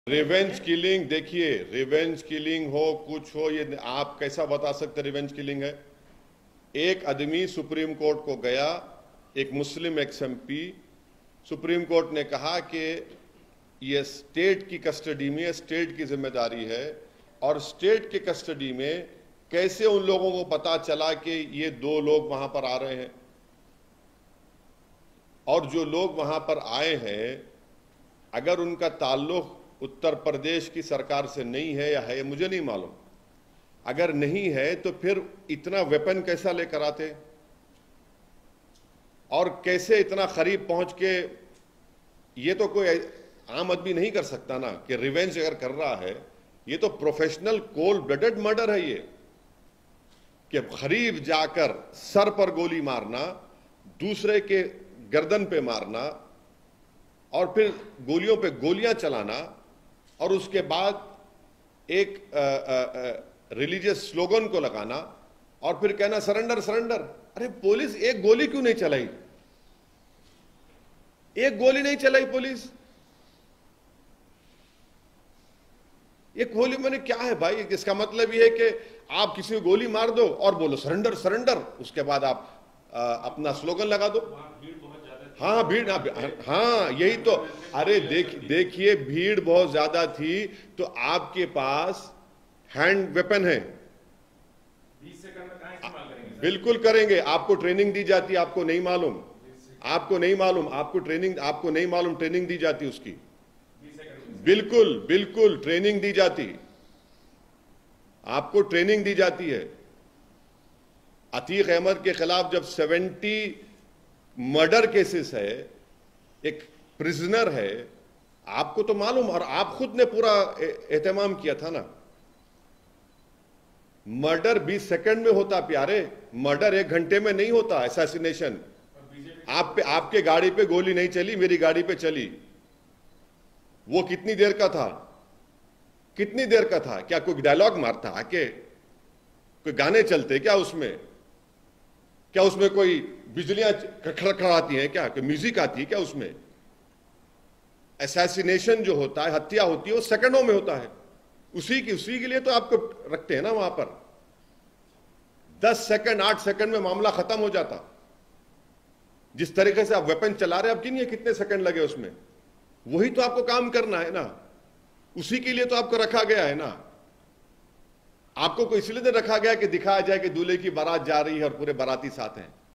Revenge killing, देखिए revenge killing हो कुछ हो, ये आप कैसा बता सकते रिवेंज किलिंग है? एक आदमी सुप्रीम कोर्ट को गया, एक मुस्लिम एक्स एमपी, सुप्रीम कोर्ट ने कहा कि ये स्टेट की कस्टडी में, स्टेट की जिम्मेदारी है, और स्टेट की कस्टडी में कैसे उन लोगों को पता चला कि ये दो लोग वहां पर आ रहे हैं, और जो लोग वहां पर आए हैं अगर उनका ताल्लुक उत्तर प्रदेश की सरकार से नहीं है या है मुझे नहीं मालूम, अगर नहीं है तो फिर इतना वेपन कैसा लेकर आते और कैसे इतना करीब पहुंच के? ये तो कोई आम आदमी नहीं कर सकता ना कि रिवेंज अगर कर रहा है, ये तो प्रोफेशनल कोल्ड ब्लडेड मर्डर है ये, कि करीब जाकर सर पर गोली मारना, दूसरे के गर्दन पे मारना और फिर गोलियों पे गोलियां चलाना, और उसके बाद एक रिलीजियस स्लोगन को लगाना और फिर कहना सरेंडर सरेंडर। अरे पुलिस एक गोली क्यों नहीं चलाई? एक गोली नहीं चलाई पुलिस। एक गोली मैंने क्या है भाई? इसका मतलब यह है कि आप किसी को गोली मार दो और बोलो सरेंडर सरेंडर, उसके बाद आप अपना स्लोगन लगा दो। हाँ भीड़, हाँ यही तो। अरे देखिए भीड़ बहुत ज्यादा थी तो आपके पास हैंड वेपन है, 20 सेकंड में कहां इस्तेमाल करेंगे? बिल्कुल करेंगे। आपको ट्रेनिंग दी जाती है, आपको नहीं मालूम, आपको नहीं मालूम, आपको ट्रेनिंग, आपको नहीं मालूम ट्रेनिंग दी जाती उसकी, 20 सेकंड बिल्कुल बिल्कुल ट्रेनिंग दी जाती, आपको ट्रेनिंग दी जाती है। अतीक अहमद के खिलाफ जब 70 मर्डर केसेस है, एक प्रिजनर है, आपको तो मालूम, और आप खुद ने पूरा एहतमाम किया था ना। मर्डर 20 सेकंड में होता प्यारे, मर्डर 1 घंटे में नहीं होता। असैसिनेशन, आपके गाड़ी पे गोली नहीं चली, मेरी गाड़ी पे चली, वो कितनी देर का था? कितनी देर का था? क्या कोई डायलॉग मारता आके? कोई गाने चलते क्या उसमें? क्या उसमें कोई बिजलियां खड़खड़ाती हैं क्या? कि म्यूजिक आती है क्या उसमें? असैसिनेशन जो होता है, हत्या होती है, वो सेकंडों में होता है। उसी के लिए तो आपको रखते हैं ना वहां पर। 10 सेकंड 8 सेकंड में मामला खत्म हो जाता। जिस तरीके से आप वेपन चला रहे हैं, अब गिनिए कितने सेकंड लगे उसमें। वही तो आपको काम करना है ना, उसी के लिए तो आपको रखा गया है ना। आपको कोई इसलिए रखा गया कि दिखाया जाए कि दूल्हे की बारात जा रही है और पूरे बाराती साथ हैं।